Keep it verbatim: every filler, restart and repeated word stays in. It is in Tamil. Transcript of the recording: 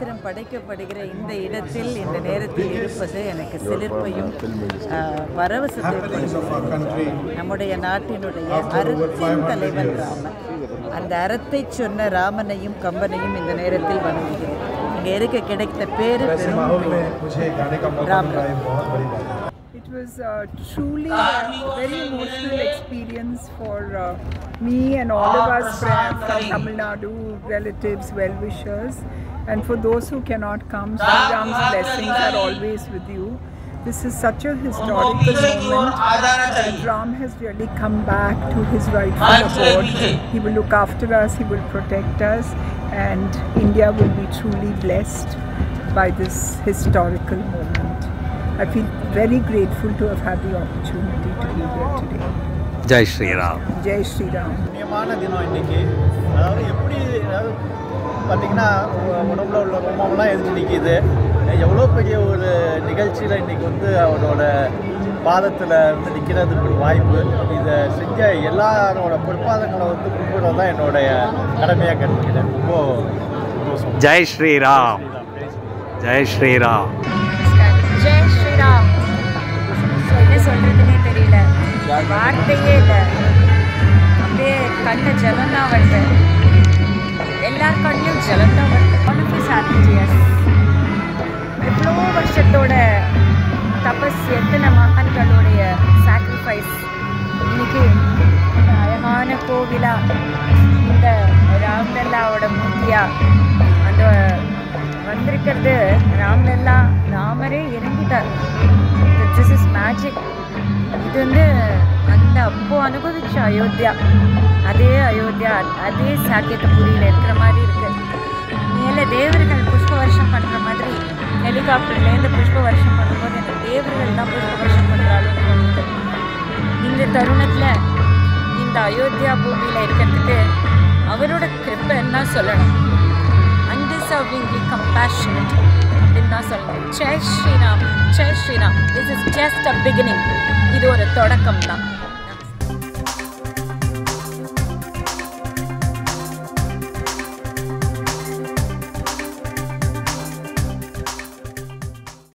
சரித்திரம் படைக்கப்படுகிற இந்த இடத்தில் இந்த நேரத்தில் இருப்பது எனக்கு சிலிர்ப்பையும் பரவசத்தையும். நம்முடைய நாட்டினுடைய அறத்தின் தலைவன் ராமன், அந்த அறத்தை சொன்ன ராமனையும் கம்பனையும் இந்த நேரத்தில் வணங்குகிறேன். இங்கே இருக்க கிடைத்த பேரு Raman. It was uh, truly a very emotional experience for uh, me and all of us from Tamil Nadu, relatives, well-wishers, and for those who cannot come, Sri Ram's blessings are always with you. This is such a historical moment that Ram has really come back to his rightful abode. He will look after us, he will protect us, and India will be truly blessed by this historical moment. I feel very grateful to have had the opportunity to be here today. Jai Shri Ram. Jai Shri Ram. முக்கியமான தினம் இன்னைக்கு. அதாவது எப்படி பார்த்தீங்கன்னா உடம்புல உள்ள ரொம்பலாம் எதிர்த்து நிற்கிது. எவ்வளோ பெரிய ஒரு நிகழ்ச்சியில் இன்றைக்கி வந்து அவரோட பாதத்தில் வந்து நிற்கிறதுக்கு ஒரு வாய்ப்பு. இதை செஞ்ச எல்லாரோட பொற்பாதங்களை வந்து கும்பிட்றது தான் என்னுடைய கடமையாக கற்றுக்கிறேன். ரொம்ப சந்தோஷம். ஜெய் ஸ்ரீராம். ஜெய் ஸ்ரீராம். ஜெய் ஸ்ரீராம். என்ன சொல்கிறதுனே தெரியல, வார்த்தையே இல்லை. அப்படியே கண்ண ஜலம் தான் வருது, எல்லார் கண்ணிலும் ஜலம் தான் வருது. ஒன்றுக்கு சாத்தியஸ் எவ்வளோ வருஷத்தோட தபஸ், எத்தனை மகான்களுடைய சாக்ரிஃபைஸ் இன்னைக்கு இந்த அழகான கோவிலா, இந்த ராம்லல்லாவோட மூர்த்தியா அந்த வந்திருக்கிறது. ராம்லல்லா ராமரே இறங்கிட்டார். This is magic. இது வந்து அந்த அப்போ அனுபவிச்ச அயோத்தியா, அதே அயோத்தியா, அதே சாக்கேத்தபுரியில் இருக்கிற மாதிரி இருக்கு. மேலே தேவர்கள் புஷ்ப வருஷம் பண்ணுற மாதிரி ஹெலிகாப்டர்லேருந்து புஷ்ப வருஷம் பண்ணும்போது அந்த தேவர்கள் தான் புஷ்ப வருஷம் பண்ணுறாலும் தோணுது. இந்த தருணத்தில் இந்த அயோத்தியா பூமியில் இருக்கிறதுக்கு அவரோட கிருப்பைன்னு தான் சொல்லணும். Undeservingly compassionate அப்படின்னு தான் சொல்லணும். Jai Sriram, Jai Sriram. This is just a beginning. இது ஒரு தொடக்கம் தான்.